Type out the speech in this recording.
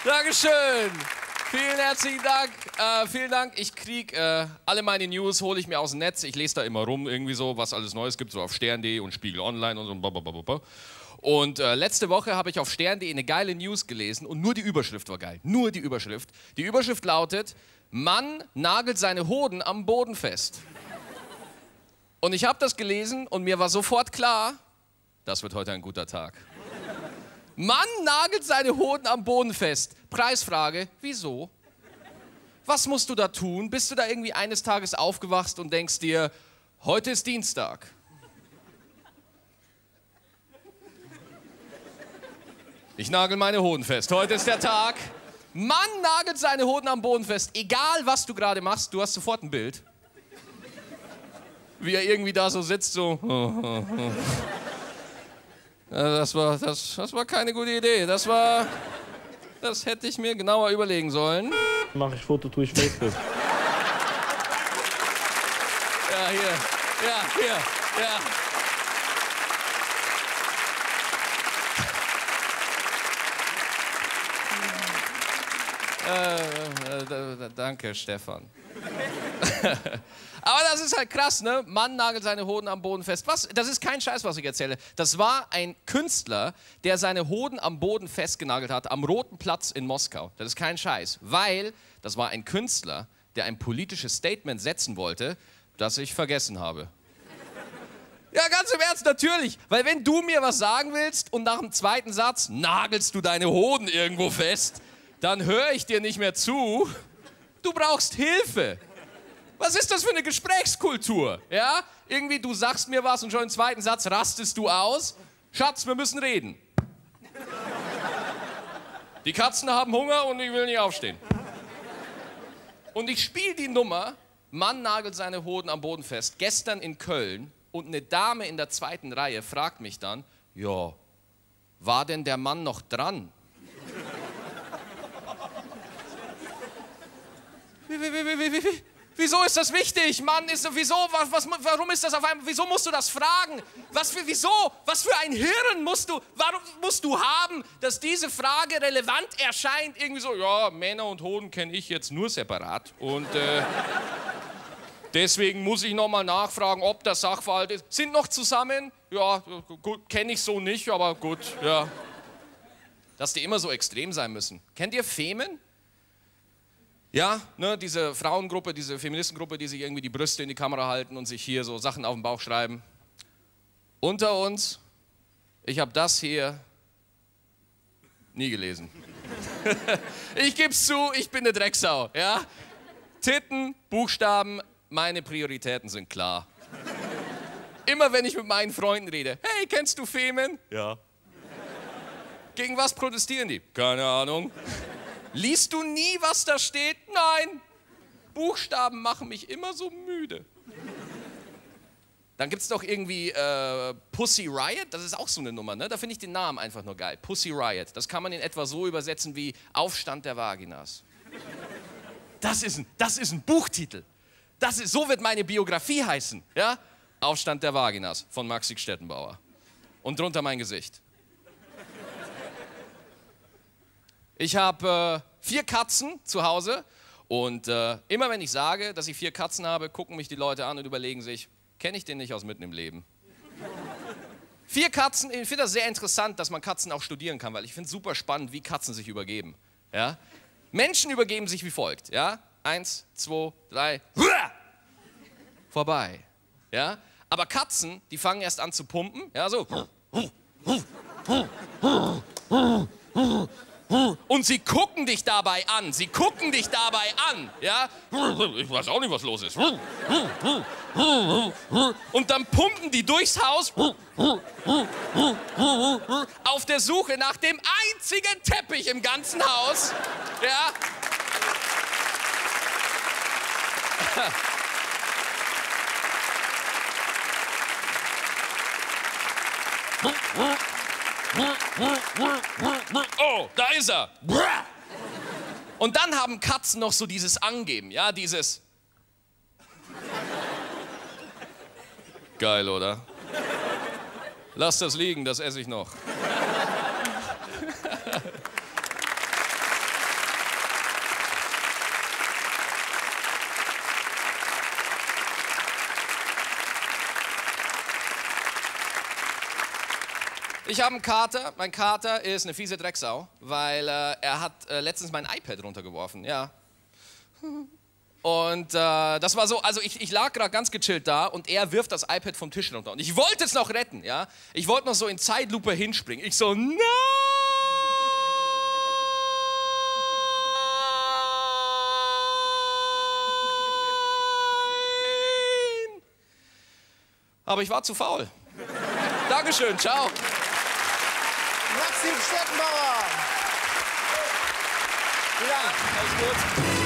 Dankeschön. Vielen herzlichen Dank. Vielen Dank. Ich kriege alle meine News, hole ich mir aus dem Netz. Ich lese da immer rum, irgendwie so, was alles Neues gibt, so auf stern.de und Spiegel Online und so. Und letzte Woche habe ich auf stern.de eine geile News gelesen und nur die Überschrift war geil. Nur die Überschrift. Die Überschrift lautet: Mann nagelt seine Hoden am Boden fest. Und ich habe das gelesen und mir war sofort klar, das wird heute ein guter Tag. Mann nagelt seine Hoden am Boden fest. Preisfrage, wieso? Was musst du da tun? Bist du da irgendwie eines Tages aufgewacht und denkst dir, heute ist Dienstag? Ich nagel meine Hoden fest. Heute ist der Tag. Mann nagelt seine Hoden am Boden fest. Egal, was du gerade machst, du hast sofort ein Bild. Wie er irgendwie da so sitzt, so. Das war keine gute Idee. Das hätte ich mir genauer überlegen sollen. Mache ich Foto, tue ich Facebook. Ja, hier. Ja, hier. Ja. Danke, Stefan. Aber das ist halt krass, ne? Mann nagelt seine Hoden am Boden fest. Was? Das ist kein Scheiß, was ich erzähle. Das war ein Künstler, der seine Hoden am Boden festgenagelt hat, am Roten Platz in Moskau. Das ist kein Scheiß, weil das war ein Künstler, der ein politisches Statement setzen wollte, das ich vergessen habe. Ja, ganz im Ernst, natürlich. Weil wenn du mir was sagen willst und nach dem zweiten Satz nagelst du deine Hoden irgendwo fest, dann höre ich dir nicht mehr zu. Du brauchst Hilfe. Was ist das für eine Gesprächskultur? Ja? Irgendwie, du sagst mir was und schon im zweiten Satz rastest du aus. Schatz, wir müssen reden. Die Katzen haben Hunger und ich will nicht aufstehen. Und ich spiele die Nummer, Mann nagelt seine Hoden am Boden fest, gestern in Köln, und eine Dame in der zweiten Reihe fragt mich dann, ja, war denn der Mann noch dran? Wieso ist das wichtig? Mann, warum ist das auf einmal, wieso musst du das fragen? Was für ein Hirn warum musst du haben, dass diese Frage relevant erscheint? Irgendwie so, ja, Männer und Hoden kenne ich jetzt nur separat und deswegen muss ich nochmal nachfragen, ob das Sachverhalt ist. Sind noch zusammen? Ja, gut, kenne ich so nicht, aber gut, ja. Dass die immer so extrem sein müssen. Kennt ihr Femen? Ja, ne, diese Frauengruppe, diese Feministengruppe, die sich irgendwie die Brüste in die Kamera halten und sich hier so Sachen auf den Bauch schreiben. Unter uns, ich habe das hier nie gelesen. Ich geb's zu, ich bin eine Drecksau, ja? Titten, Buchstaben, meine Prioritäten sind klar. Immer wenn ich mit meinen Freunden rede, hey, kennst du Femen? Ja. Gegen was protestieren die? Keine Ahnung. Liest du nie, was da steht? Nein. Buchstaben machen mich immer so müde. Dann gibt es doch irgendwie Pussy Riot, das ist auch so eine Nummer, ne? Da finde ich den Namen einfach nur geil. Pussy Riot, das kann man in etwa so übersetzen wie Aufstand der Vaginas. Das ist ein Buchtitel. So wird meine Biografie heißen, ja? Aufstand der Vaginas von Maxi Stettenbauer. Und drunter mein Gesicht. Ich habe 4 Katzen zu Hause und immer wenn ich sage, dass ich 4 Katzen habe, gucken mich die Leute an und überlegen sich, kenne ich den nicht aus Mitten im Leben? 4 Katzen, ich finde das sehr interessant, dass man Katzen auch studieren kann, weil ich finde es super spannend, wie Katzen sich übergeben. Ja? Menschen übergeben sich wie folgt. Ja? 1, 2, 3, vorbei. Ja? Aber Katzen, die fangen erst an zu pumpen, ja, so. Und sie gucken dich dabei an. Ja? Ich weiß auch nicht, was los ist. Und dann pumpen die durchs Haus auf der Suche nach dem einzigen Teppich im ganzen Haus. Ja? Oh, da ist er. Und dann haben Katzen noch so dieses Angeben, ja, dieses. Geil, oder? Lass das liegen, das esse ich noch. Ich habe einen Kater. Mein Kater ist eine fiese Drecksau, weil er hat letztens mein iPad runtergeworfen. Ja. Und das war so, also ich lag gerade ganz gechillt da und er wirft das iPad vom Tisch runter. Und ich wollte es noch retten, ja. Ich wollte noch so in Zeitlupe hinspringen. Ich so, nein! Aber ich war zu faul. Dankeschön, ciao. Maxim Stettenbauer. Ja, alles gut.